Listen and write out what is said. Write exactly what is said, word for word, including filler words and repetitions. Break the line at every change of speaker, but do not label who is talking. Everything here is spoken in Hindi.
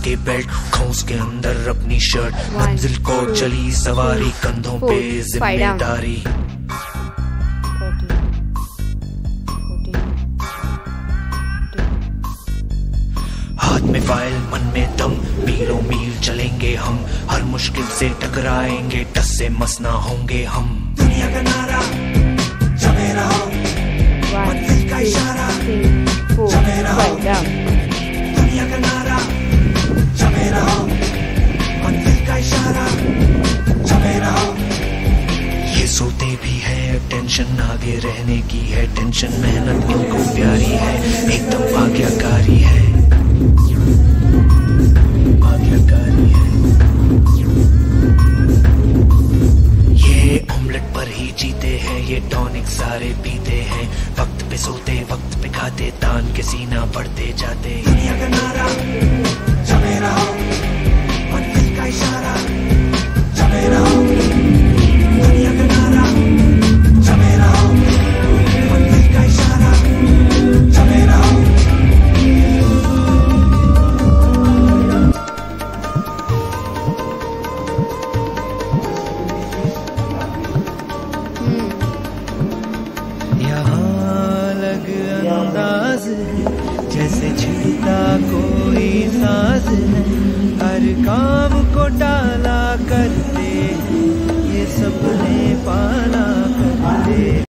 के बेल्ट, खौस के अंदर अपनी शर्ट, मंजिल को चली सवारी, कंधों पे जिम्मेदारी। हाथ में फाइल मन में दम, मीलों मील चलेंगे हम, हर मुश्किल से टकराएंगे, टस से मस ना होंगे हम। दुनिया का नारा जमे रहो, मंजिल का इशारा जमे रहो, दुनिया का नारा जमे रहो, मंजिल का इशारा जमे रहो। ये सोते भी है टेंशन आगे रहने की है, टेंशन मेहनत इनको प्यारी है, एकदम आज्ञाकारी है, आज्ञाकारी है। ये ऑमलेट पर ही जीते हैं, ये टॉनिक सारे पीते हैं, वक्त पे सोते वक्त पे खाते, तान के सीना बढ़ते जाते। दुनिया का नारा जमे रहो, मंजिल का इशारा जमे रहो, दुनिया का नारा जमे रहो, मंजिल का इशारा जमे रहो। जैसे छिड़ता कोई साज है, हर काम को टाला करते